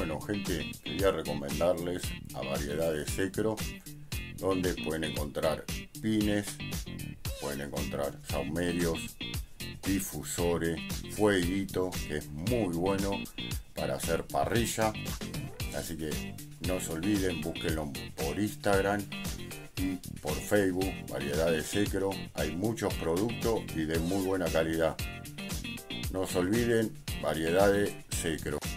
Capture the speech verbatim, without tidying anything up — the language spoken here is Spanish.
Bueno, gente, quería recomendarles a Variedades Secro, donde pueden encontrar pines, pueden encontrar saumerios, difusores, fueguito, que es muy bueno para hacer parrilla. Así que no se olviden, búsquenlo por Instagram y por Facebook, Variedades Secro. Hay muchos productos y de muy buena calidad. No se olviden, Variedades Secro.